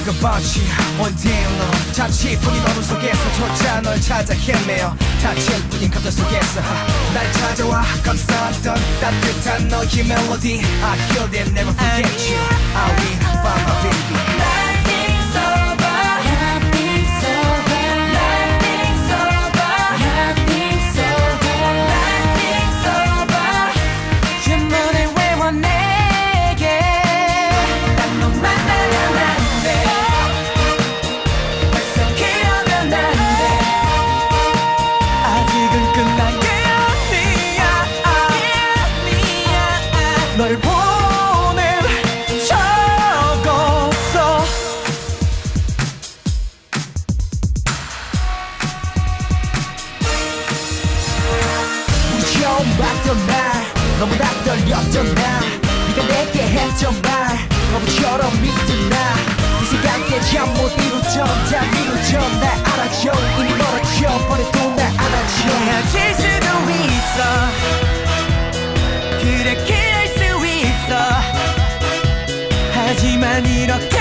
번치 One day alone 잠시뿐인 어둠 속에서 조차 널 찾아 헤매어 다칠뿐인 감정 속에서 날 찾아와 감싸던 따뜻한 너의 멜로디 I hear them never forget you I will find my baby 널 보낸 적 없어 우리 처음 봤던 날 너무나 떨렸던 날 네가 내게 했던 말 너무처럼 믿던 나이 생각에 잠 못 이루던 다 미루던 날 알아줘 이미 멀어져 버려도 날 안아줘 헤어질 수도 있어 그래 하지만 이렇게